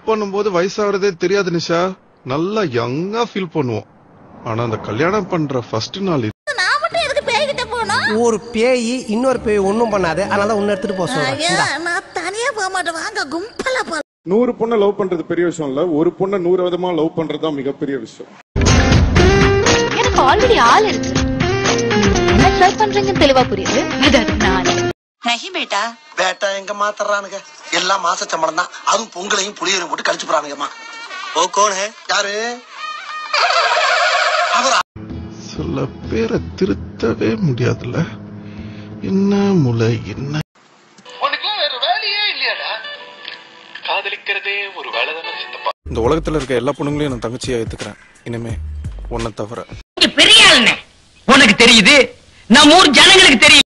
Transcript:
பண்ணும்போது வயசாகிறதே தெரியாது நிஷா. நல்லா யங்கா ஃபீல் பண்ணுவோம். ஆனா அந்த கல்யாணம் பண்ற ஃபர்ஸ்ட் நாள் ஒரு பேய் இன்னொரு பேய் ஒண்ணும் பண்ணாது. அதனால ஒன்னு எடுத்துட்டு போக சொல்றேன். நான் தனியா போக மாட்டேன், வாங்க கும்பலா போ. 100 பொண்ணை லவ் பண்றது பெரிய விஷயம் இல்ல, ஒரு பொண்ணை 100 விதமா லவ் பண்றதுதான் மிகப்பெரிய விஷயம். எனக்கு ஆல்ரெடி ஆள் இருக்கு. என்ன சர்ச் பண்றீங்கன்னு தெளிவா புரியுது. नहीं बेटा பேட்டா எங்க மாத்தறானுங்க, எல்லாம் மாச சம்பளம் தான். அதுவும் பொங்கலையும் புளியரையும் போட்டு கழிச்சு போறானுங்கம்மா. ஓ கோன் ஹே யாரு? சில பேரை திருத்தவே முடியாதுல்ல. என்ன முளை என்ன உனக்கு வேற வேலையே இல்லையாடா? காதலிக்கிறதே ஒரு வேலை தானே சித்தப்பா. இந்த உலகத்துல இருக்க எல்லா பொண்ணுங்களையும் நான் தங்கச்சியா ஏத்துக்கிறேன். இனிமே உன்னை தவிர. பெரிய ஆளுங்க உனக்கு தெரியுது, நம்ம ஊர் ஜனங்களுக்கு தெரியும்.